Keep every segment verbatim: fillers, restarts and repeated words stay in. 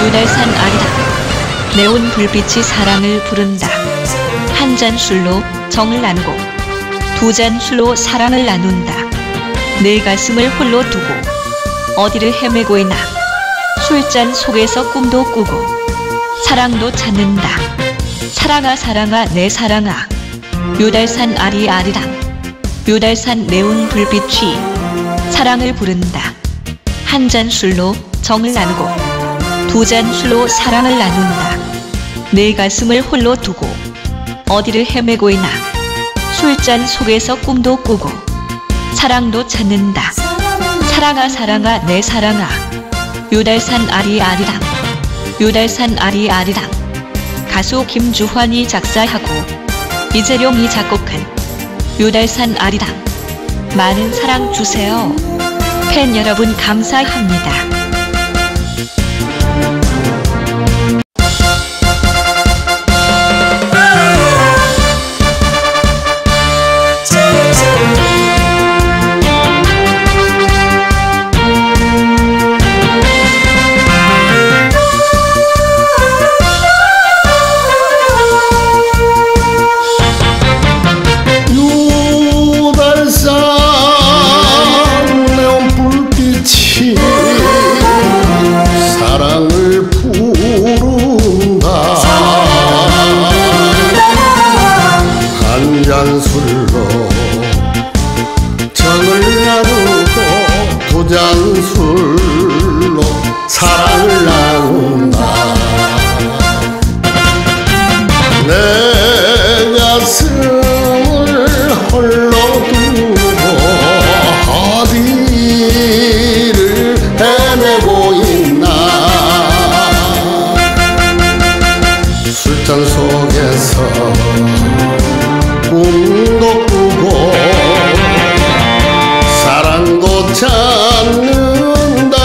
유달산 아리랑 네온 불빛이 사랑을 부른다. 한 잔 술로 정을 나누고 두 잔 술로 사랑을 나눈다. 내 가슴을 홀로 두고 어디를 헤매고 있나. 술잔 속에서 꿈도 꾸고 사랑도 찾는다. 사랑아 사랑아 내 사랑아. 유달산 아리 아리랑 유달산 네온 불빛이 사랑을 부른다. 한 잔 술로 정을 나누고 두 잔 술로 사랑을 나눈다. 내 가슴을 홀로 두고 어디를 헤매고 있나. 술잔 속에서 꿈도 꾸고 사랑도 찾는다. 사랑아 사랑아 내 사랑아. 유달산 아리 아리랑 유달산 아리 아리랑. 가수 김주환이 작사하고 이재룡이 작곡한 유달산 아리랑. 많은 사랑 주세요. 팬 여러분 감사합니다. 사랑을 부른다. 한 잔 술로 정을 나누고 두 잔 술로 사랑을 나눈다. 내 가슴을 홀로 두고 어디를 헤매고 있나. 술잔 속에서 꿈도 꾸고 사랑도 찾는다.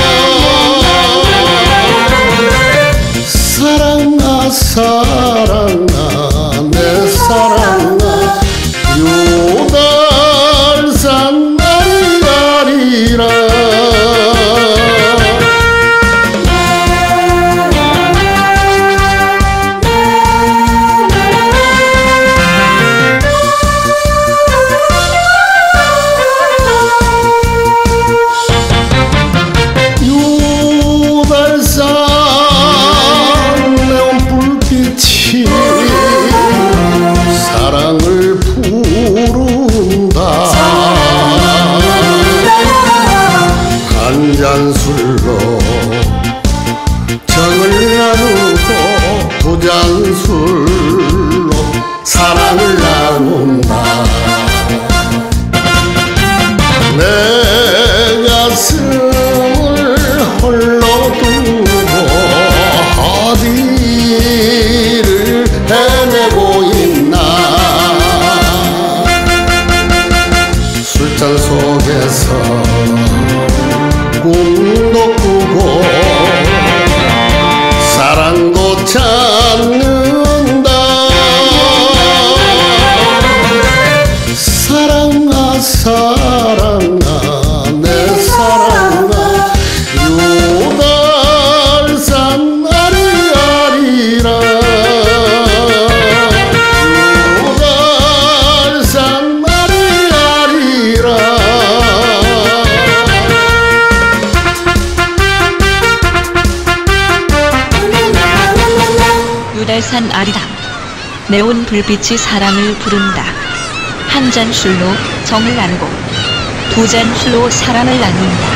사랑아 사랑아 내 사랑아. 유달산 아리아리랑 사랑을 부른다. 한 잔 술로 정을 나누고 두 잔 술로 사랑을 나눈다. 내 가슴을 홀로 두고 어디를 헤매고 있나. 술잔 속에서 꿈도 꾸고 사랑도 찾는다. 사랑아 사랑아 내 사랑아. 유달산 아리아리랑 유달산 아리아리랑. 유달산 아리랑 네온 불빛이 사랑을 부른다. 한 잔 술로 정을 나누고 두 잔 술로 사랑을 나눈다.